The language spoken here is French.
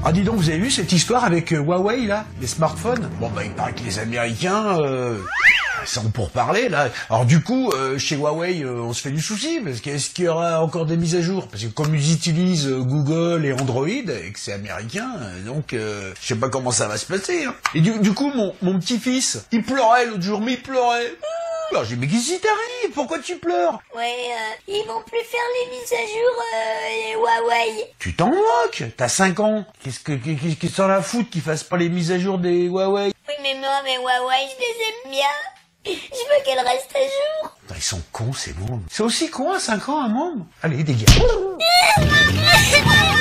Ah dis donc, vous avez vu cette histoire avec Huawei là, les smartphones? Bon bah il paraît que les Américains sont pour parler là. Alors du coup, chez Huawei, on se fait du souci parce qu'est-ce qu'il y aura encore des mises à jour? Parce que comme ils utilisent Google et Android et que c'est américain, donc je sais pas comment ça va se passer. Hein. Et du coup, mon petit-fils, il pleurait l'autre jour, mais il pleurait. Alors j'ai dit, mais qu'est-ce qui t'arrive? Pourquoi tu pleures? Ouais, ils vont plus faire les mises à jour, les Huawei. Tu t'en moques? T'as 5 ans. Qu'est-ce que t'en as à foutre qu'ils fassent pas les mises à jour des Huawei? Oui, mais moi, mes Huawei, je les aime bien. Je veux qu'elles restent à jour. Ils sont cons, ces mômes. C'est aussi con à 5 ans, un môme. Allez, dégage.